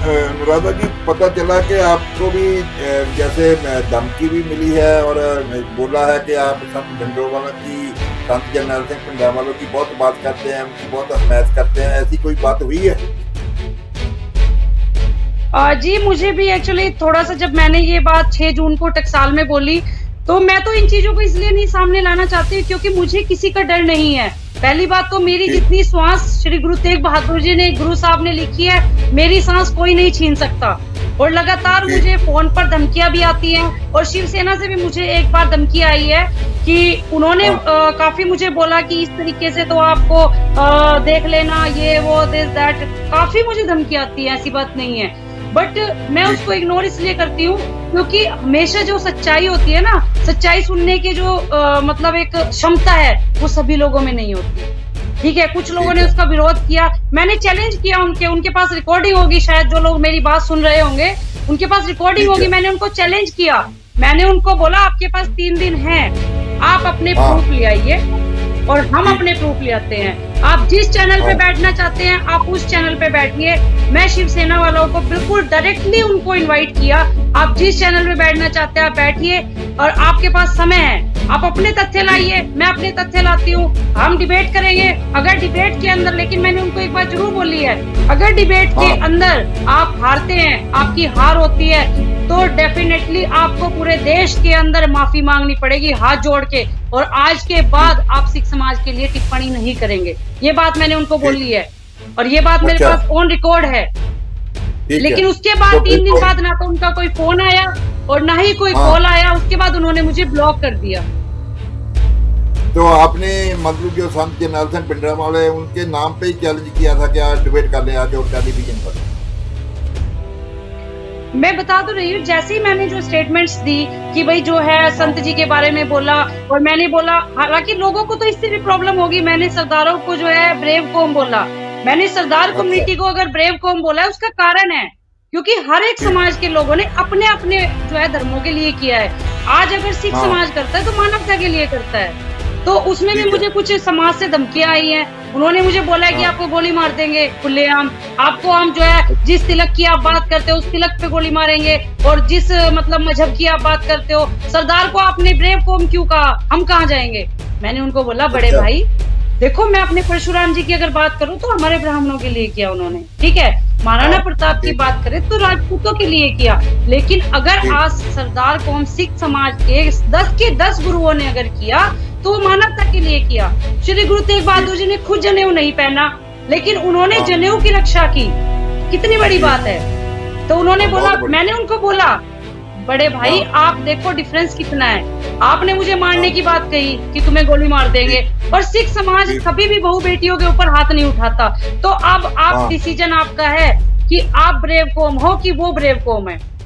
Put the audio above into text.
अनुराधा जी, पता चला कि आपको भी जैसे धमकी भी मिली है और बोला है कि आप संत भिंडरावाला की, संत जरनैल सिंह भिंडरावाला की बहुत बात करते हैं, उनकी बहुत हमायत करते हैं, ऐसी कोई बात हुई है? जी मुझे भी एक्चुअली थोड़ा सा, जब मैंने ये बात 6 जून को टकसाल में बोली, तो मैं तो इन चीजों को इसलिए नहीं सामने लाना चाहती क्योंकि मुझे किसी का डर नहीं है। पहली बात तो मेरी जितनी सांस श्री गुरु तेग बहादुर जी ने, गुरु साहब ने लिखी है, मेरी सांस कोई नहीं छीन सकता। और लगातार मुझे फोन पर धमकियां भी आती हैं, और शिवसेना से भी मुझे एक बार धमकी आई है कि उन्होंने काफी मुझे बोला कि इस तरीके से तो आपको देख लेना, ये वो दिस दैट, काफी मुझे धमकी आती है, ऐसी बात नहीं है। बट मैं उसको इग्नोर इसलिए करती हूँ क्योंकि हमेशा जो सच्चाई होती है ना, सच्चाई सुनने की जो मतलब एक क्षमता है, वो सभी लोगों में नहीं होती। ठीक है, कुछ लोगों ने उसका विरोध किया, मैंने चैलेंज किया उनके पास रिकॉर्डिंग होगी, शायद जो लोग मेरी बात सुन रहे होंगे उनके पास रिकॉर्डिंग होगी। मैंने उनको चैलेंज किया, मैंने उनको बोला आपके पास 3 दिन है, आप अपने प्रूफ ले आइए और हम अपने प्रूफ ले आते हैं। आप जिस चैनल पे बैठना चाहते हैं आप उस चैनल पे बैठिए। मैं शिवसेना वालों को बिल्कुल डायरेक्टली उनको इनवाइट किया, आप जिस चैनल पे बैठना चाहते हैं आप बैठिए, और आपके पास समय है, आप अपने तथ्य लाइए, मैं अपने तथ्य लाती हूँ, हम डिबेट करेंगे। अगर डिबेट के अंदर, लेकिन मैंने उनको एक बात जरूर बोली है, अगर डिबेट के अंदर आप हारते हैं, आपकी हार होती है, तो डेफिनेटली आपको पूरे देश के अंदर माफी मांगनी पड़ेगी हाथ जोड़ के, और आज के बाद आप सिख समाज के लिए टिप्पणी नहीं करेंगे। ये बात मैंने उनको बोली है, और ये बात मेरे पास ऑन रिकॉर्ड है। लेकिन उसके बाद 3 दिन बाद ना तो उनका कोई फोन आया और ना ही कोई कॉल आया, उसके बाद उन्होंने मुझे ब्लॉक कर दिया। तो आपने मतलब जो संत जरनैल सिंह भिंडरावाला है उनके नाम पे ही चैलेंज किया था कि आज डिबेट कर ले आज और टेलीविजन पर? मैं बता तो रही हूँ, जैसे ही मैंने जो स्टेटमेंट्स दी कि भाई जो है संत जी के बारे में बोला, और मैंने बोला, हालांकि लोगों को तो इससे भी प्रॉब्लम होगी, मैंने सरदारों को जो है ब्रेव कौम बोला। मैंने सरदार कम्युनिटी को अगर ब्रेव कौम बोला है, उसका कारण है क्योंकि हर एक समाज के लोगों ने अपने अपने जो है धर्मों के लिए किया है। आज अगर सिख समाज करता है तो मानवता के लिए करता है, तो उसमें भी मुझे कुछ समाज से धमकियां आई हैं। उन्होंने मुझे बोला है कि आपको गोली मार देंगे खुलेआम, आपको हम जो है जिस तिलक की आप बात करते हो उस तिलक पे गोली मारेंगे, और जिस मतलब मजहब की आप बात करते हो, सरदार को आपने ब्रेव कौम क्यों कहा, हम कहाँ जाएंगे। मैंने उनको बोला बड़े भाई देखो, मैं अपने परशुराम जी की अगर बात करूं तो हमारे ब्राह्मणों के लिए किया उन्होंने, ठीक है। महाराणा प्रताप की बात करें तो राजपूतों के लिए किया। लेकिन अगर आज सरदार कौम सिख समाज के 10 के 10 गुरुओं ने अगर किया तो वो मानवता के लिए किया। श्री गुरु तेग बहादुर जी ने खुद जनेऊ नहीं पहना, लेकिन उन्होंने जनेऊ की रक्षा की, कितनी बड़ी बात है। तो उन्होंने बोला, मैंने उनको बोला बड़े भाई आप देखो डिफरेंस कितना है, आपने मुझे मारने की बात कही कि तुम्हें गोली मार देंगे, और सिख समाज कभी भी बहू बेटियों के ऊपर हाथ नहीं उठाता। तो अब आप डिसीजन आपका है कि आप ब्रेव कौम हो कि वो ब्रेव कौम है।